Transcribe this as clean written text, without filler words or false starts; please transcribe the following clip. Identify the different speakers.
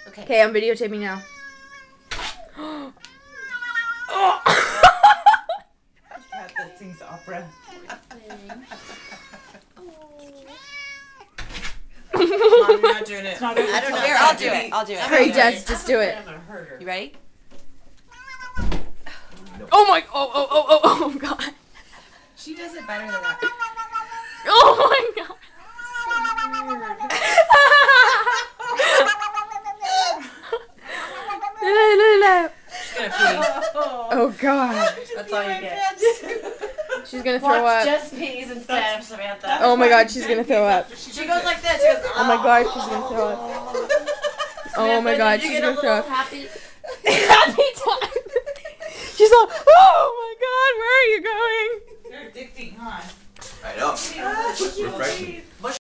Speaker 1: Okay, I'm videotaping now.
Speaker 2: Oh. Cat that sings opera. Mom, you're not doing it.
Speaker 3: I don't know.
Speaker 4: Here, I'll do it. I'll do it.
Speaker 1: Hurry, Jess, just do it.
Speaker 4: You ready?
Speaker 1: Oh my, oh God.
Speaker 2: She does it better than that.
Speaker 1: Oh my God.
Speaker 4: She's gonna pee.
Speaker 1: Oh God.
Speaker 4: That's all you get.
Speaker 1: She's gonna throw up.
Speaker 4: Just peas instead of Samantha.
Speaker 1: Oh my God, she's gonna throw up.
Speaker 4: She goes like this. She goes,
Speaker 1: Oh my God, she's gonna throw up. Oh my God, she's gonna throw up.
Speaker 4: Happy.
Speaker 1: Happy time. She's all, oh my God, where are you going?
Speaker 2: You're addicting, huh?
Speaker 5: I know. Refreshing.